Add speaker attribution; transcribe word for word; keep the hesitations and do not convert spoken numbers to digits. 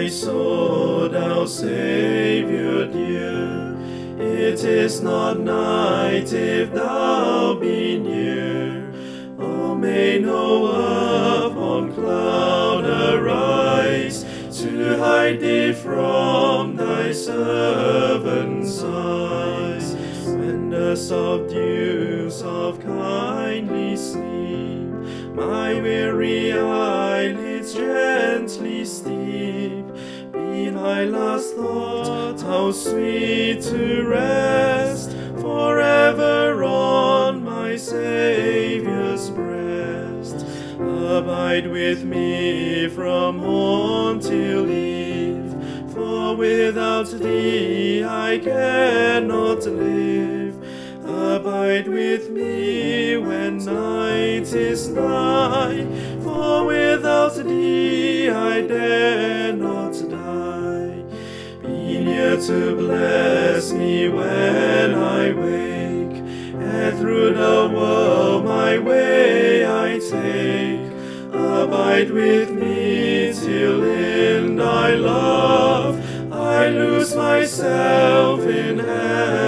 Speaker 1: my soul, thou Saviour dear. It is not night if thou be near. Oh, may no upon cloud arise to hide thee from thy servant's eyes. When the soft dews of kindly sleep my weary eyelids gently steep, be thy last thought how sweet to rest forever on my Saviour's breast. Abide with me from morn till eve, for without thee I cannot live. Abide with me when night is nigh, for without thee I dare not die. Be near to bless me when I wake, and through the world my way I take. Abide with me till in thy love I lose myself in heaven.